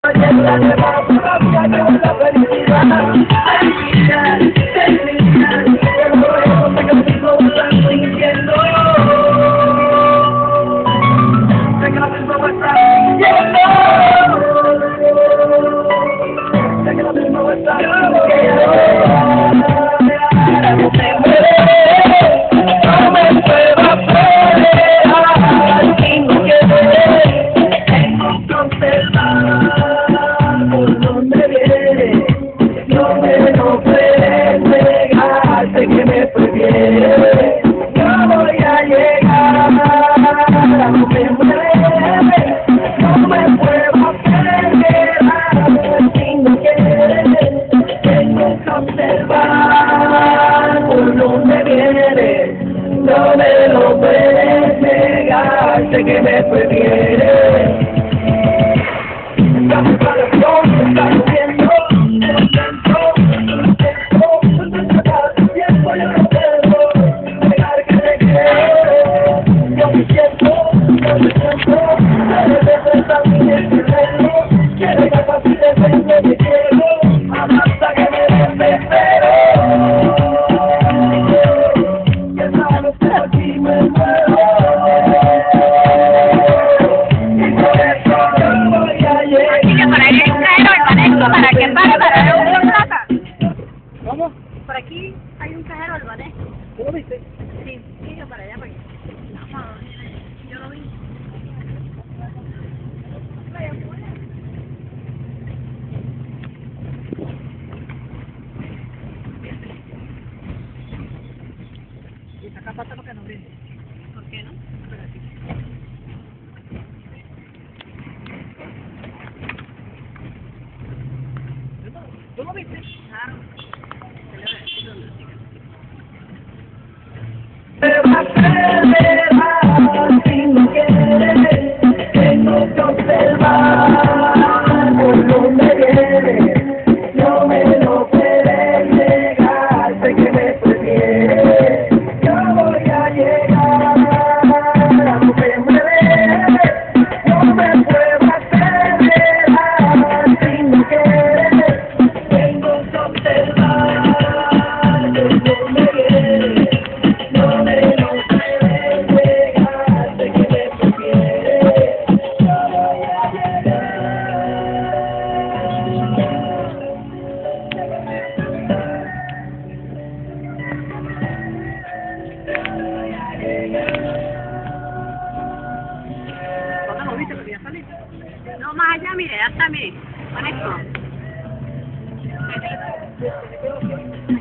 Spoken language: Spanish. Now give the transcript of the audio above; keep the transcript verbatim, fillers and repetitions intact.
La lleva por la vida que es la felicidad. Felicidad, felicidad, que lo veo, sé que mismo estás sintiendo. Sé que lo mismo estás sintiendo. Sé que lo mismo estás sintiendo. No te mueres, no me puedo apoderar, y no quiero, tengo que observar. Que me prefiere, yo voy a llegar, no me mueve, no me puedo perder, si no quieres, tengo que observar por donde viene, no me lo puedes negar, sé que me prefiere. Estamos para el sol, está lloviendo, ¿para qué para? ¿Para un plata? ¿Cómo? Por aquí hay un cajero albanés. ¿Tú lo viste? Sí, sí, yo para allá, para allá. No, yo lo vi. Y saca pata para que no brinde. ¿Por qué no? ¿Tú lo viste? Claro. Si no quieres, tengo que observar por donde viene, no me lo puedes negar, sé que me prefiere, yo voy a llegar, no me mueve, no me puedo acelerar, si no quieres, tengo que observar por donde viene. No me lo puedes negar, sé que me prefiere, yo voy a llegar. ¿Dónde lo viste? ¿Pero ya saliste? No, más allá, mire, ya está, mire. Con esto.